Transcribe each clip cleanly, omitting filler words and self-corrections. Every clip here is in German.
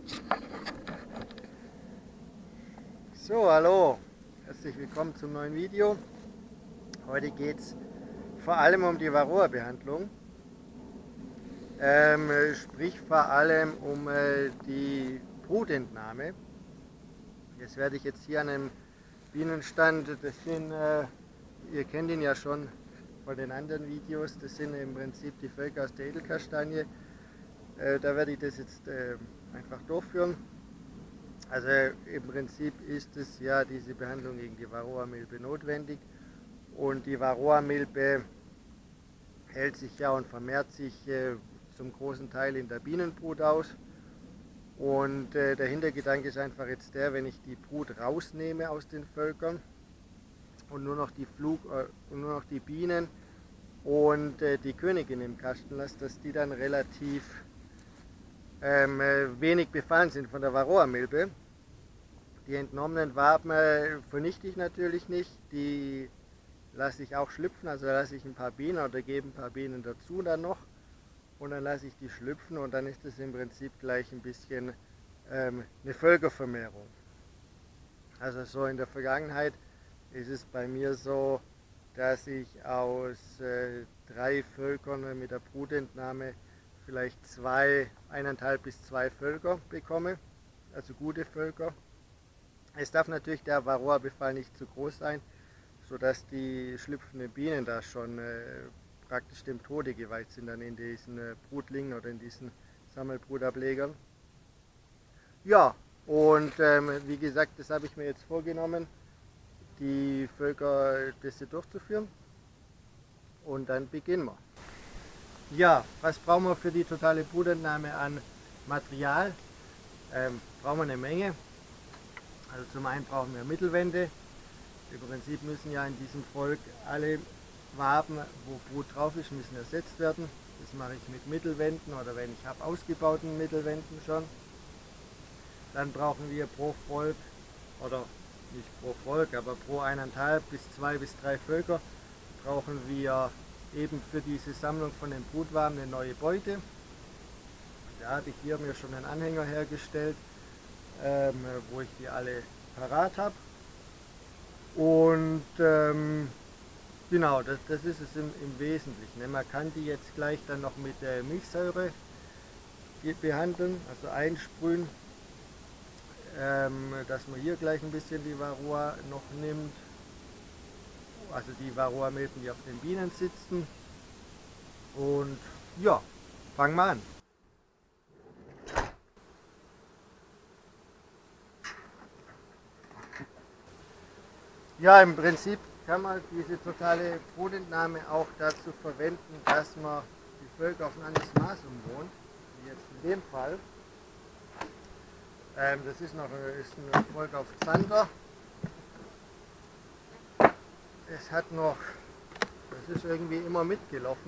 So, hallo, herzlich willkommen zum neuen Video. Heute geht es vor allem um die Varroa-Behandlung, sprich vor allem um die Brutentnahme. Das werde ich jetzt hier an einem Bienenstand, ihr kennt ihn ja schon von den anderen Videos, das sind im Prinzip die Völker aus der Edelkastanie. Da werde ich das jetzt einfach durchführen. Also im Prinzip ist es ja diese Behandlung gegen die Varroa-Milbe notwendig, und die Varroa-Milbe hält sich ja und vermehrt sich zum großen Teil in der Bienenbrut aus, und der Hintergedanke ist einfach jetzt der, wenn ich die Brut rausnehme aus den Völkern und nur noch die Bienen und die Königin im Kasten lasse, dass die dann relativ wenig befallen sind von der Varroa-Milbe. Die entnommenen Waben vernichte ich natürlich nicht, die lasse ich auch schlüpfen, also lasse ich ein paar Bienen oder gebe ein paar Bienen dazu dann noch, und dann lasse ich die schlüpfen, und dann ist es im Prinzip gleich ein bisschen eine Völkervermehrung. Also so in der Vergangenheit ist es bei mir so, dass ich aus 3 Völkern mit der Brutentnahme vielleicht 1,5 bis 2 Völker bekomme, also gute Völker. Es darf natürlich der Varroa-Befall nicht zu groß sein, sodass die schlüpfenden Bienen da schon praktisch dem Tode geweiht sind dann in diesen Brutlingen oder in diesen Sammelbrutablegern. Ja, und wie gesagt, das habe ich mir jetzt vorgenommen, die Völkerliste durchzuführen, und dann beginnen wir. Ja, was brauchen wir für die totale Brutentnahme an Material? Brauchen wir eine Menge. Also zum einen brauchen wir Mittelwände. Im Prinzip müssen ja in diesem Volk alle Waben, wo Brut drauf ist, müssen ersetzt werden. Das mache ich mit Mittelwänden, oder wenn ich habe ausgebauten Mittelwänden schon. Dann brauchen wir pro Volk, oder nicht pro Volk, aber pro 1,5 bis 2 bis 3 Völker brauchen wir eben für diese Sammlung von den Brutwaben eine neue Beute. Da habe ich hier mir schon einen Anhänger hergestellt, wo ich die alle parat habe. Und genau, das ist es im Wesentlichen. Man kann die jetzt gleich dann noch mit Milchsäure behandeln, also einsprühen, dass man hier gleich ein bisschen die Varroa noch nimmt. Also die Varroa-Milben, die auf den Bienen sitzen. Und ja, fangen wir an. Ja, im Prinzip kann man diese totale Brutentnahme auch dazu verwenden, dass man die Völker auf ein anderes Maß umwohnt, wie jetzt in dem Fall. Das ist ein Volk auf Zander. Das ist irgendwie immer mitgelaufen.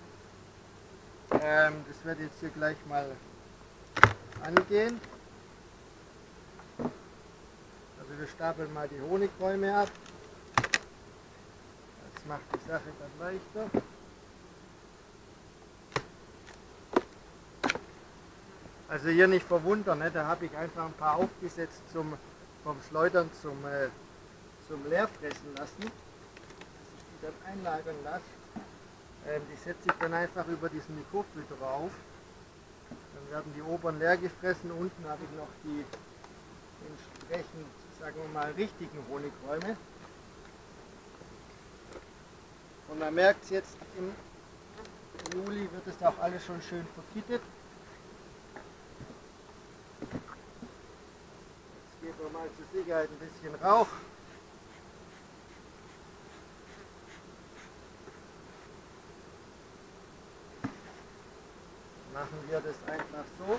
Das wird jetzt hier gleich mal angehen. Also wir stapeln mal die Honigräume ab. Das macht die Sache dann leichter. Also hier nicht verwundern, ne? Da habe ich einfach ein paar aufgesetzt vom Schleudern zum Leerfressen lassen, dass ich die dann einlagern lasse. Die setze ich dann einfach über diesen Mikrofilter auf. Dann werden die oberen leer gefressen, unten habe ich noch die entsprechend, sagen wir mal, richtigen Honigräume. Und man merkt es jetzt, im Juli wird es auch alles schon schön verkittet. Jetzt geben wir mal zur Sicherheit ein bisschen Rauch. Machen wir das einfach so.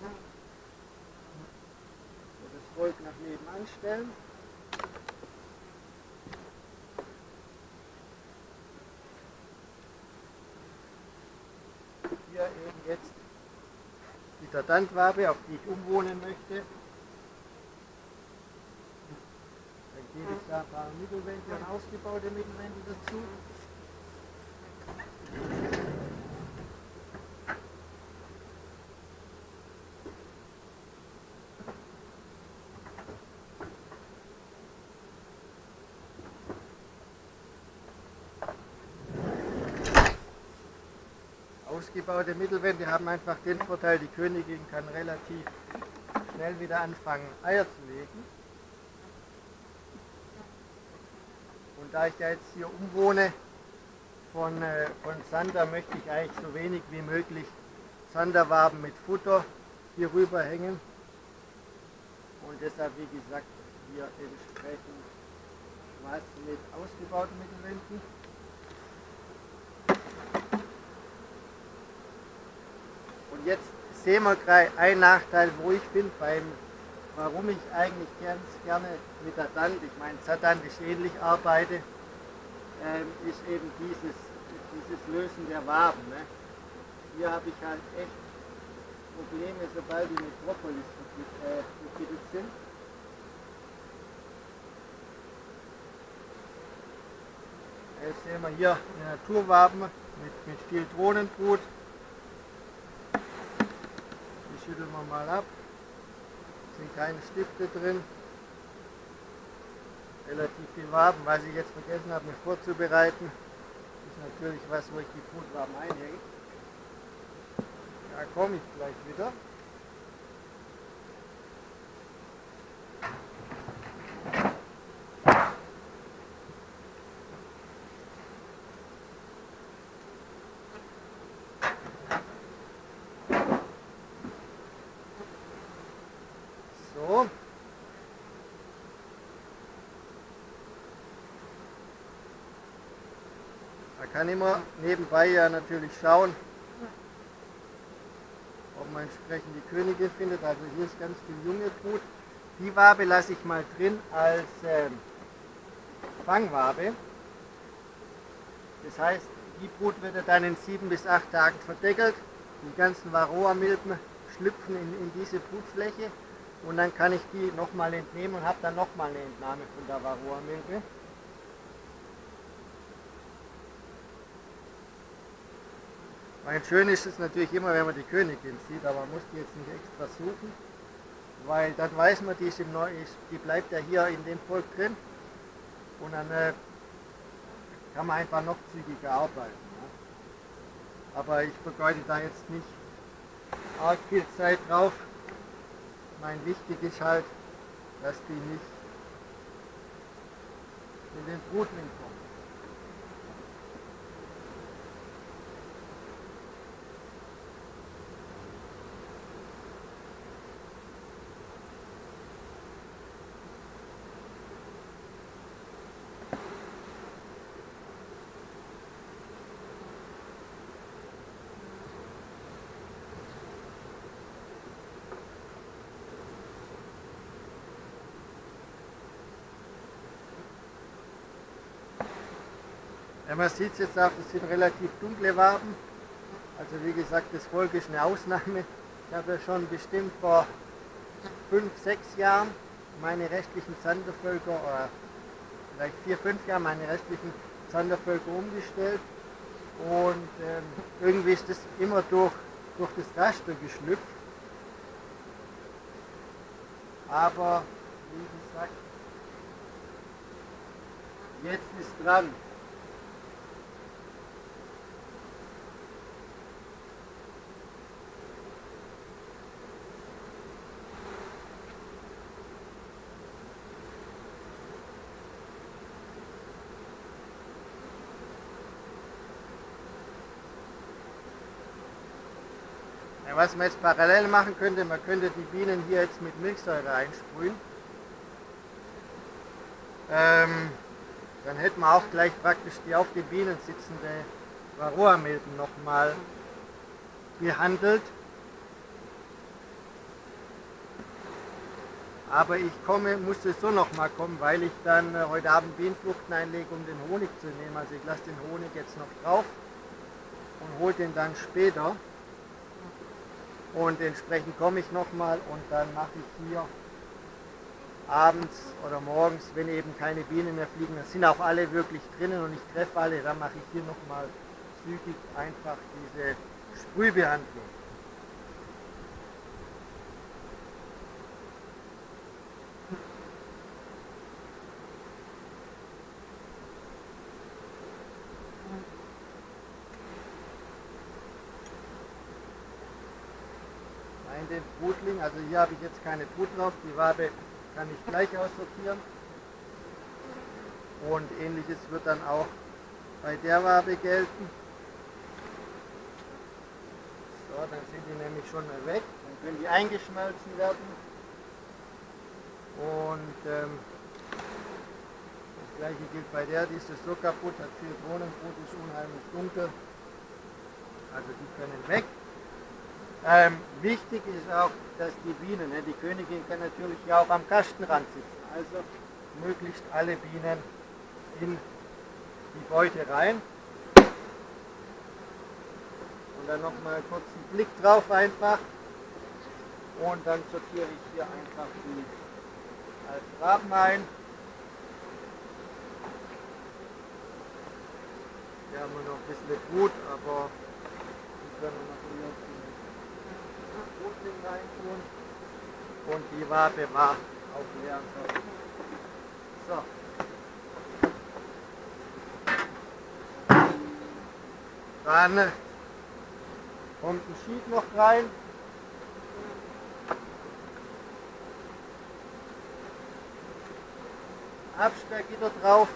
Das Volk nach nebenan stellen. Hier eben jetzt die Terdantwabe, auf die ich umwohnen möchte. Dann gebe ich da ein paar Mittelwände und ausgebaute Mittelwände dazu. Ausgebaute Mittelwände haben einfach den Vorteil, die Königin kann relativ schnell wieder anfangen, Eier zu legen. Und da ich ja jetzt hier umwohne von Zander, möchte ich eigentlich so wenig wie möglich Zanderwaben mit Futter hier rüber hängen. Und deshalb, wie gesagt, hier entsprechend was mit ausgebauten Mittelwänden. Und jetzt sehen wir gleich einen Nachteil, wo ich bin, warum ich eigentlich ganz gerne mit der Tand, ich meine zatantisch ähnlich arbeite, ist eben dieses Lösen der Waben. Ne? Hier habe ich halt echt Probleme, sobald die Metropolis verkittet sind. Jetzt sehen wir hier eine Naturwaben mit viel Drohnenbrut. Die schütteln wir mal ab. Es sind keine Stifte drin. Relativ viel Waben. Was ich jetzt vergessen habe, mir vorzubereiten, ist natürlich was, wo ich die Brutwaben einhänge. Da komme ich gleich wieder. So. Da kann ich mal nebenbei ja natürlich schauen, ob man entsprechend die Königin findet. Also hier ist ganz viel junge Brut. Die Wabe lasse ich mal drin als Fangwabe. Das heißt, die Brut wird dann in 7 bis 8 Tagen verdeckelt. Die ganzen Varroa-Milben schlüpfen in diese Brutfläche und dann kann ich die nochmal entnehmen und habe dann nochmal eine Entnahme von der Varroa-Milbe. Schön ist es natürlich immer, wenn man die Königin sieht, aber man muss die jetzt nicht extra suchen, weil dann weiß man, die bleibt ja hier in dem Volk drin und dann kann man einfach noch zügiger arbeiten. Ne? Aber ich vergeude da jetzt nicht arg viel Zeit drauf. Wichtig ist halt, dass die nicht in den Brutling kommen. Ja, man sieht es jetzt auch, das sind relativ dunkle Waben. Also wie gesagt, das Volk ist eine Ausnahme. Ich habe ja schon bestimmt vor 5, 6 Jahren meine restlichen Zandervölker, oder vielleicht 4, 5 Jahren meine restlichen Zandervölker umgestellt. Und irgendwie ist das immer durch das Raster geschlüpft. Aber wie gesagt, jetzt ist dran. Was man jetzt parallel machen könnte, man könnte die Bienen hier jetzt mit Milchsäure einsprühen. Dann hätten wir auch gleich praktisch die auf den Bienen sitzende Varroa-Milben nochmal behandelt. Aber ich muss so nochmal kommen, weil ich dann heute Abend Bienenfluchten einlege, um den Honig zu nehmen. Also ich lasse den Honig jetzt noch drauf und hole den dann später. Und entsprechend komme ich nochmal und dann mache ich hier abends oder morgens, wenn eben keine Bienen mehr fliegen, das sind auch alle wirklich drinnen und ich treffe alle, dann mache ich hier nochmal zügig einfach diese Sprühbehandlung. in den Brutling. Also hier habe ich jetzt keine Brut drauf, die Wabe kann ich gleich aussortieren. Und ähnliches wird dann auch bei der Wabe gelten. So, dann sind die nämlich schon mal weg, dann können die eingeschmolzen werden. Und das gleiche gilt bei der, die ist so kaputt, hat viel Drohnenbrut, ist unheimlich dunkel. Also die können weg. Wichtig ist auch, dass die Bienen, die Königin kann natürlich ja auch am Kastenrand sitzen. Also möglichst alle Bienen in die Beute rein. Und dann nochmal kurz einen Blick drauf einfach. Und dann sortiere ich hier einfach die Raben ein. Hier haben wir noch ein bisschen Brut, aber die können wir noch hier in den Brutling reintun. Und die Wabe war auch leer. So. Dann kommt ein Sheet noch rein. Absperrgitter drauf.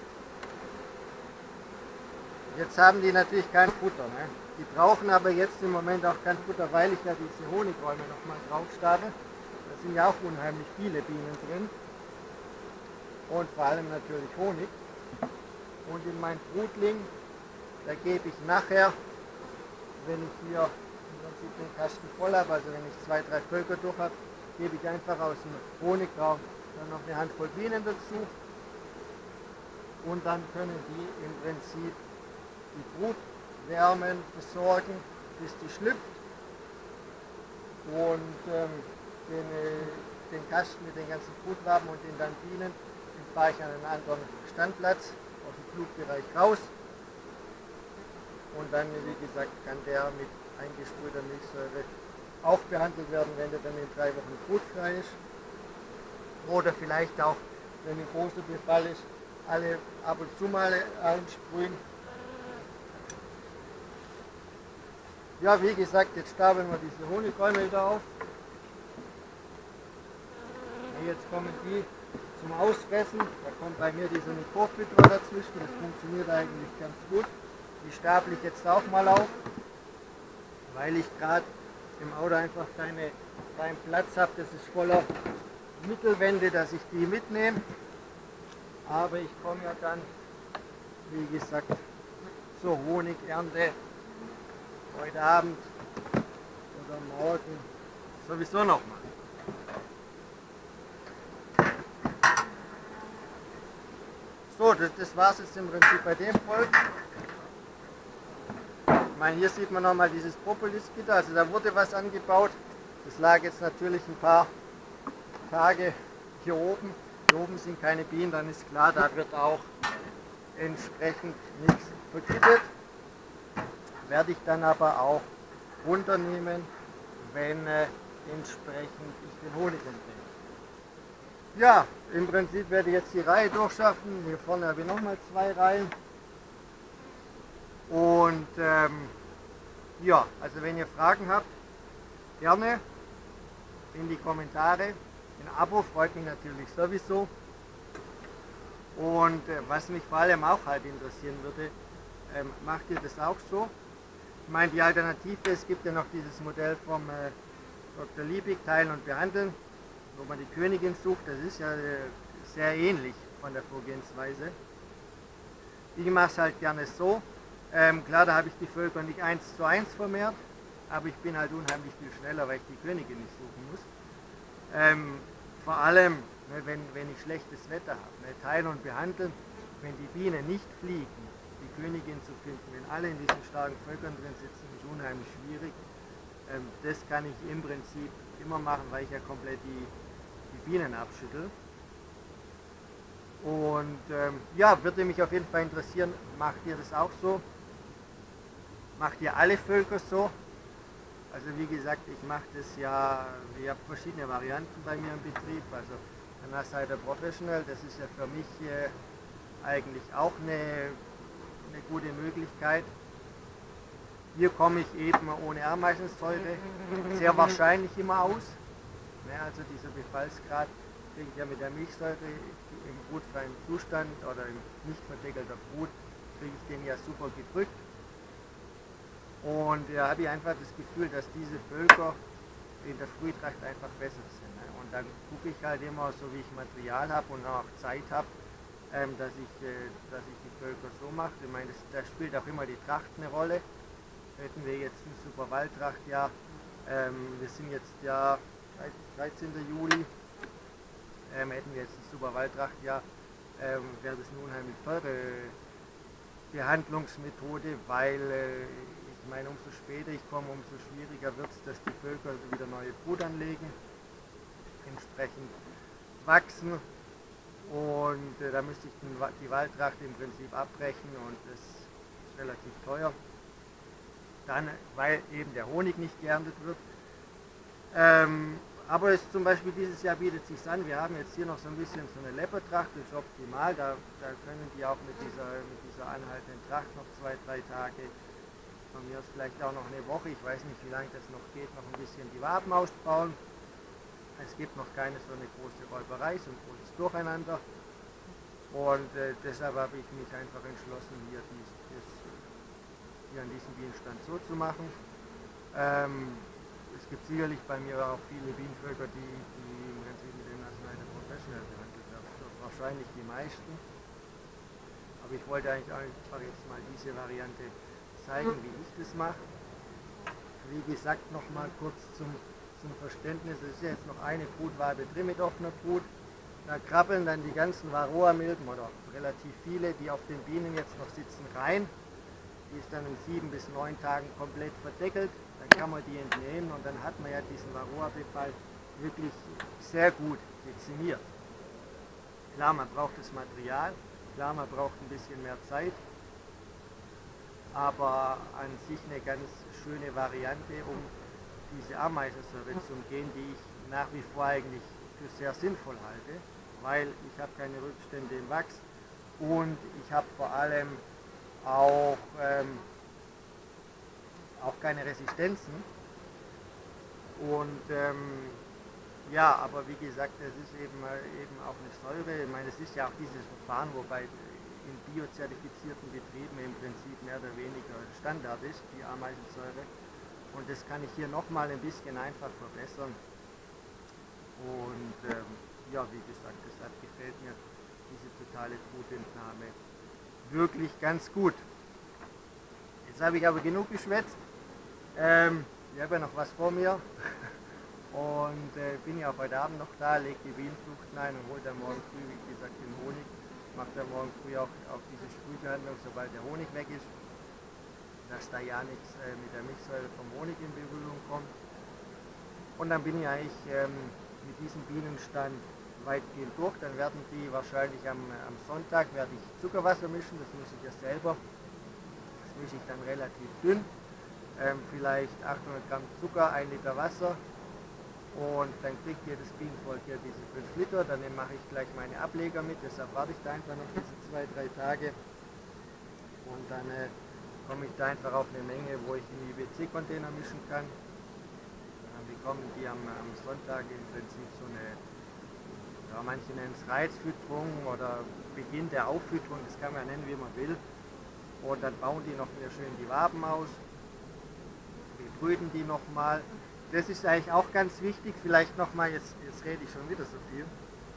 Jetzt haben die natürlich kein Futter. Ne? Die brauchen aber jetzt im Moment auch kein Futter, weil ich ja diese Honigräume nochmal drauf starte. Da sind ja auch unheimlich viele Bienen drin. Und vor allem natürlich Honig. Und in mein Brutling, da gebe ich nachher, wenn ich hier im Prinzip den Kasten voll habe, also wenn ich 2, 3 Völker durch habe, gebe ich einfach aus dem Honigraum dann noch eine Handvoll Bienen dazu. Und dann können die im Prinzip die Brut wärmen, versorgen, bis die schlüpft. Und den Kasten mit den ganzen Brutwaben und den dann Bienen, den fahre ich an einen anderen Standplatz aus dem Flugbereich raus. Und dann, wie gesagt, kann der mit eingesprühter Milchsäure auch behandelt werden, wenn der dann in 3 Wochen brutfrei ist. Oder vielleicht auch, wenn ein großer Befall ist, alle ab und zu mal einsprühen. Ja, wie gesagt, jetzt stapeln wir diese Honigräume wieder auf. Jetzt kommen die zum Ausfressen. Da kommt bei mir dieser Mikrofilter dazwischen. Das funktioniert eigentlich ganz gut. Die stapel ich jetzt auch mal auf, weil ich gerade im Auto einfach keinen Platz habe. Das ist voller Mittelwände, dass ich die mitnehme. Aber ich komme ja dann, wie gesagt, zur Honigernte heute Abend oder morgen sowieso noch mal. So, das war es jetzt im Prinzip bei dem Volk. Ich meine, hier sieht man nochmal dieses Propolisgitter, also da wurde was angebaut. Das lag jetzt natürlich ein paar Tage hier oben. Hier oben sind keine Bienen, dann ist klar, da wird auch entsprechend nichts vergittet. Werde ich dann aber auch runternehmen, wenn entsprechend ich den Honig entnehme. Ja, im Prinzip werde ich jetzt die Reihe durchschaffen. Hier vorne habe ich nochmal 2 Reihen. Und ja, also wenn ihr Fragen habt, gerne in die Kommentare. Ein Abo freut mich natürlich sowieso. Und was mich vor allem auch halt interessieren würde, macht ihr das auch so? Ich meine, die Alternative, es gibt ja noch dieses Modell vom Dr. Liebig, Teilen und Behandeln, wo man die Königin sucht. Das ist ja sehr ähnlich von der Vorgehensweise. Ich mache es halt gerne so. Klar, da habe ich die Völker nicht 1:1 vermehrt, aber ich bin halt unheimlich viel schneller, weil ich die Königin nicht suchen muss. Vor allem, ne, wenn ich schlechtes Wetter habe, ne, teilen und behandeln, wenn die Bienen nicht fliegen, die Königin zu finden, wenn alle in diesen starken Völkern drin sitzen, ist unheimlich schwierig. Das kann ich im Prinzip immer machen, weil ich ja komplett die Bienen abschüttel. Und ja, würde mich auf jeden Fall interessieren, macht ihr das auch so? Macht ihr alle Völker so? Also wie gesagt, ich mache das ja, ich habe verschiedene Varianten bei mir im Betrieb. Also Nasider Professional, das ist ja für mich eigentlich auch eine gute Möglichkeit. Hier komme ich eben ohne Ameisensäure sehr wahrscheinlich immer aus. Also dieser Befallsgrad kriege ich ja mit der Milchsäure im brutfreien Zustand oder im nicht verdeckelter Brut, kriege ich den ja super gedrückt. Und da habe ich einfach das Gefühl, dass diese Völker in der Frühtracht einfach besser sind. Und dann gucke ich halt immer, so wie ich Material habe und auch Zeit habe, dass ich die Völker so mache. Ich meine, da spielt auch immer die Tracht eine Rolle. Hätten wir jetzt ein super Waldtrachtjahr, wir sind jetzt ja 13. Juli, hätten wir jetzt ein super Waldtrachtjahr, wäre das eine unheimlich teure Behandlungsmethode, weil ich meine, umso später ich komme, umso schwieriger wird es, dass die Völker wieder neue Brut anlegen, entsprechend wachsen, und da müsste ich die Waldtracht im Prinzip abbrechen, und das ist relativ teuer. Dann, weil eben der Honig nicht geerntet wird. Aber es zum Beispiel dieses Jahr bietet sich an, wir haben jetzt hier noch so ein bisschen so eine Leopardtracht, das ist optimal, da können die auch mit dieser anhaltenden Tracht noch 2-3 Tage, von mir aus vielleicht auch noch eine Woche, ich weiß nicht, wie lange das noch geht, noch ein bisschen die Waben ausbauen. Es gibt noch keine so eine große Räuberei, so ein großes Durcheinander, und deshalb habe ich mich einfach entschlossen, hier an diesem Bienenstand so zu machen. Es gibt sicherlich bei mir auch viele Bienenvölker, die im Prinzip mit dem Arznei Professional behandelt werden. Wahrscheinlich die meisten. Aber ich wollte eigentlich einfach jetzt mal diese Variante zeigen, wie ich das mache. Wie gesagt, nochmal kurz zum Verständnis, es ist jetzt noch eine Brutwabe drin mit offener Brut. Da krabbeln dann die ganzen Varroa-Milben, oder relativ viele, die auf den Bienen jetzt noch sitzen, rein. Die ist dann in 7 bis 9 Tagen komplett verdeckelt. Dann kann man die entnehmen, und dann hat man ja diesen Varroa-Befall wirklich sehr gut dezimiert. Klar, man braucht das Material, klar, man braucht ein bisschen mehr Zeit, aber an sich eine ganz schöne Variante, um diese Ameisensäure zu umgehen, die ich nach wie vor eigentlich für sehr sinnvoll halte, weil ich habe keine Rückstände im Wachs, und ich habe vor allem auch keine Resistenzen. Und ja, aber wie gesagt, es ist eben auch eine Säure. Ich meine, es ist ja auch dieses Verfahren, wobei in biozertifizierten Betrieben im Prinzip mehr oder weniger Standard ist, die Ameisensäure. Und das kann ich hier nochmal ein bisschen einfach verbessern. Und ja, wie gesagt, deshalb gefällt mir diese totale Brutentnahme wirklich ganz gut. Jetzt habe ich aber genug geschwätzt. Ich habe ja noch was vor mir, und bin ja auch heute Abend noch da, lege die Bienenfluchten ein und hole dann morgen früh, wie gesagt, den Honig. Mache dann morgen früh auch diese Sprühbehandlung, sobald der Honig weg ist, dass da ja nichts mit der Milchsäure vom Honig in Berührung kommt. Und dann bin ich eigentlich mit diesem Bienenstand weitgehend durch. Dann werden die wahrscheinlich am Sonntag werde ich Zuckerwasser mischen, das muss ich ja selber. Das mische ich dann relativ dünn. Vielleicht 800 Gramm Zucker, 1 Liter Wasser, und dann kriegt jedes Bienenvolk hier diese 5 Liter, dann mache ich gleich meine Ableger mit, deshalb warte ich da einfach noch diese 2-3 Tage, und dann komme ich da einfach auf eine Menge, wo ich in die IBC-Container mischen kann. Dann bekommen die am Sonntag im Prinzip so eine, ja, manche nennen es Reizfütterung oder Beginn der Auffütterung, das kann man nennen, wie man will, und dann bauen die noch wieder schön die Waben aus. Brüten die nochmal. Das ist eigentlich auch ganz wichtig, vielleicht nochmal, jetzt rede ich schon wieder so viel.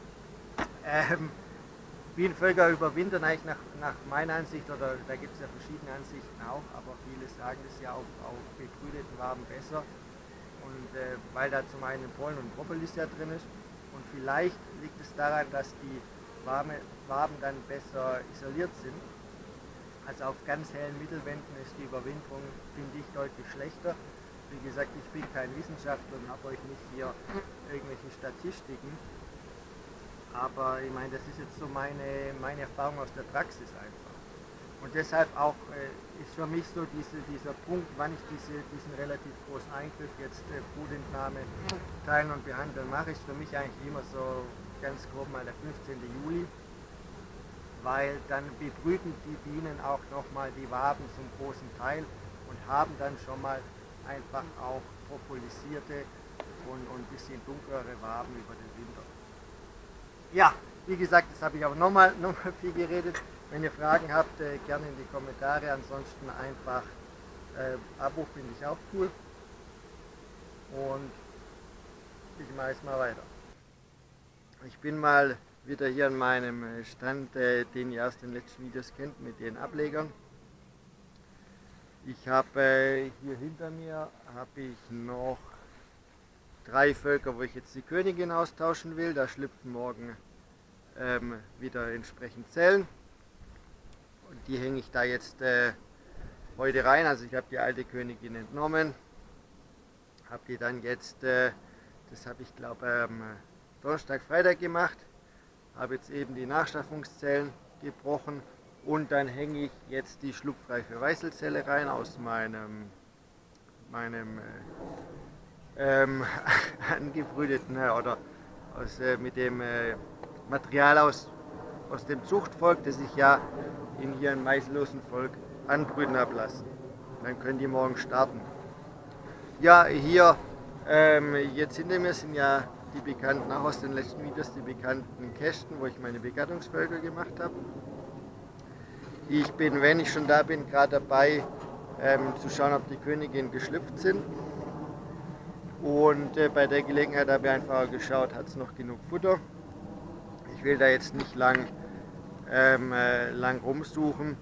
Bienenvölker überwintern eigentlich nach meiner Ansicht, oder da gibt es ja verschiedene Ansichten auch, aber viele sagen das ja auf bebrüteten Waben besser. Und weil da zum einen Pollen und Propolis ja drin ist, und vielleicht liegt es daran, dass die Waben dann besser isoliert sind. Also auf ganz hellen Mittelwänden ist die Überwinterung, finde ich, deutlich schlechter. Wie gesagt, ich bin kein Wissenschaftler und habe euch nicht hier irgendwelche Statistiken. Aber ich meine, das ist jetzt so meine Erfahrung aus der Praxis einfach. Und deshalb auch ist für mich so dieser Punkt, wann ich diesen relativ großen Eingriff, jetzt Brutentnahme teilen und behandeln mache, ist für mich eigentlich immer so ganz grob mal der 15. Juli. Weil dann bebrüten die Bienen auch nochmal die Waben zum großen Teil, und haben dann schon mal einfach auch propulsierte und ein bisschen dunklere Waben über den Winter. Ja, wie gesagt, das habe ich aber nochmal viel geredet. Wenn ihr Fragen habt, gerne in die Kommentare. Ansonsten einfach Abo finde ich auch cool. Und ich mache es mal weiter. Ich bin mal wieder hier an meinem Stand, den ihr aus den letzten Videos kennt, mit den Ablegern. Ich habe hier hinter mir habe ich noch 3 Völker, wo ich jetzt die Königin austauschen will. Da schlüpfen morgen wieder entsprechend Zellen. Und die hänge ich da jetzt heute rein. Also ich habe die alte Königin entnommen, habe die dann jetzt, das habe ich glaube am Donnerstag, Freitag gemacht, habe jetzt eben die Nachstaffungszellen gebrochen und dann hänge ich jetzt die schlupfreife Weißelzelle rein aus meinem angebrüteten oder mit dem Material aus dem Zuchtvolk, das ich ja in hier im maisellosen Volk anbrüten habe lassen. Dann können die morgen starten. Ja, hier jetzt hinter mir sind ja die bekannten, auch aus den letzten Videos, die bekannten Kästen, wo ich meine Begattungsvölker gemacht habe. Ich bin, wenn ich schon da bin, gerade dabei zu schauen, ob die Königinnen geschlüpft sind. Und bei der Gelegenheit habe ich einfach geschaut, hat es noch genug Futter. Ich will da jetzt nicht lang rumsuchen,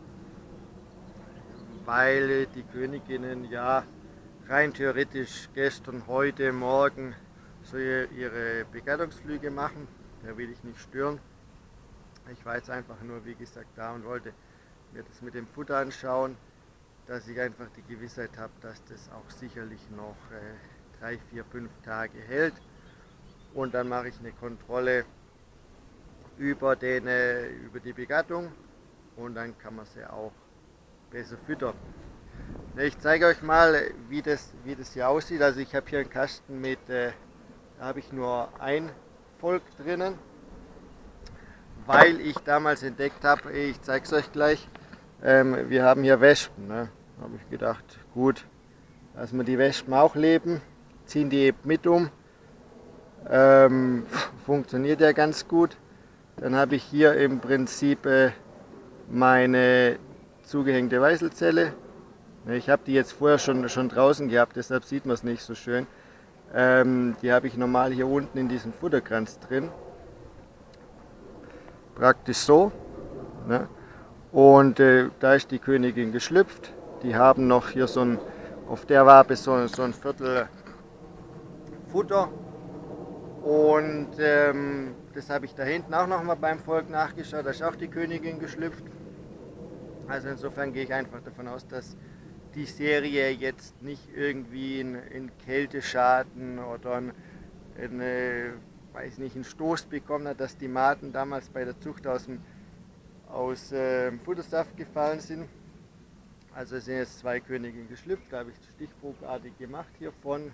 weil die Königinnen ja rein theoretisch gestern, heute, morgen so ihre Begattungsflüge machen. Da will ich nicht stören. Ich war jetzt einfach nur, wie gesagt, da und wollte mir das mit dem Futter anschauen, dass ich einfach die Gewissheit habe, dass das auch sicherlich noch 3, 4, 5 Tage hält. Und dann mache ich eine Kontrolle über die Begattung und dann kann man sie auch besser füttern. Ich zeige euch mal, wie das hier aussieht. Also ich habe hier einen Kasten mit, da habe ich nur ein Volk drinnen, weil ich damals entdeckt habe, ich zeige es euch gleich, wir haben hier Wespen. Ne? Da habe ich gedacht, gut, lassen wir die Wespen auch leben, ziehen die eben mit um. Funktioniert ja ganz gut. Dann habe ich hier im Prinzip meine zugehängte Weißelzelle. Ich habe die jetzt vorher schon draußen gehabt, deshalb sieht man es nicht so schön. Die habe ich normal hier unten in diesem Futterkranz drin. Praktisch so. Ne? Und da ist die Königin geschlüpft. Die haben noch hier auf der Wabe so ein Viertel Futter. Und das habe ich da hinten auch noch mal beim Volk nachgeschaut, da ist auch die Königin geschlüpft. Also insofern gehe ich einfach davon aus, dass die Serie jetzt nicht irgendwie in Kälteschaden oder weiß nicht, einen Stoß bekommen hat, dass die Maden damals bei der Zucht aus Futtersaft gefallen sind. Also es sind jetzt 2 Königinnen geschlüpft, da habe ich stichprobenartig gemacht hiervon.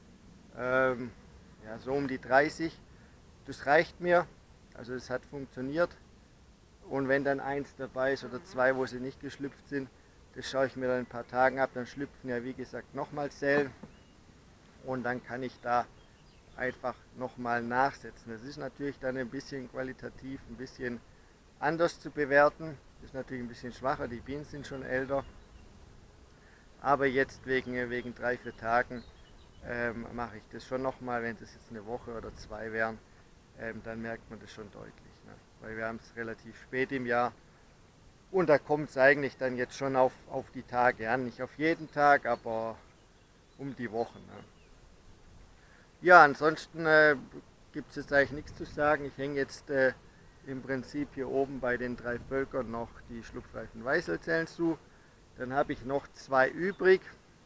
Ja, so um die 30. Das reicht mir, also es hat funktioniert. Und wenn dann 1 dabei ist oder 2, wo sie nicht geschlüpft sind, das schaue ich mir dann ein paar Tagen ab, dann schlüpfen ja wie gesagt nochmal Zellen und dann kann ich da einfach nochmal nachsetzen. Das ist natürlich dann ein bisschen qualitativ, ein bisschen anders zu bewerten. Das ist natürlich ein bisschen schwacher, die Bienen sind schon älter. Aber jetzt wegen 3, 4 Tagen mache ich das schon nochmal. Wenn das jetzt eine Woche oder 2 wären, dann merkt man das schon deutlich. Ne? Weil wir haben es relativ spät im Jahr. Und da kommt es eigentlich dann jetzt schon auf die Tage an. Nicht auf jeden Tag, aber um die Wochen. Ne? Ja, ansonsten gibt es jetzt eigentlich nichts zu sagen. Ich hänge jetzt im Prinzip hier oben bei den 3 Völkern noch die schlupfreifen Weißelzellen zu. Dann habe ich noch 2 übrig.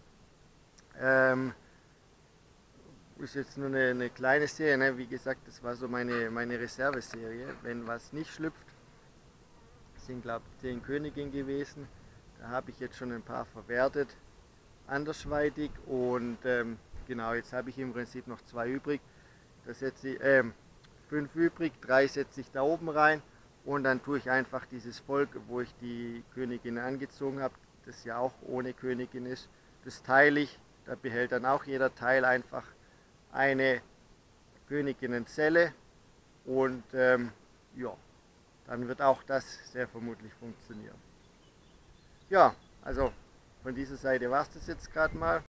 Ist jetzt nur eine kleine Serie. Ne? Wie gesagt, das war so meine Reserveserie. Wenn was nicht schlüpft, sind glaube ich 10 Königinnen gewesen. Da habe ich jetzt schon ein paar verwertet, andersweitig und genau, jetzt habe ich im Prinzip noch 2 übrig. Da setze ich 5 übrig, 3 setze ich da oben rein und dann tue ich einfach dieses Volk, wo ich die Königin angezogen habe, das ja auch ohne Königin ist. Das teile ich, da behält dann auch jeder Teil einfach eine Königinnenzelle und ja, dann wird auch das sehr vermutlich funktionieren. Ja, also von dieser Seite war es das jetzt gerade mal.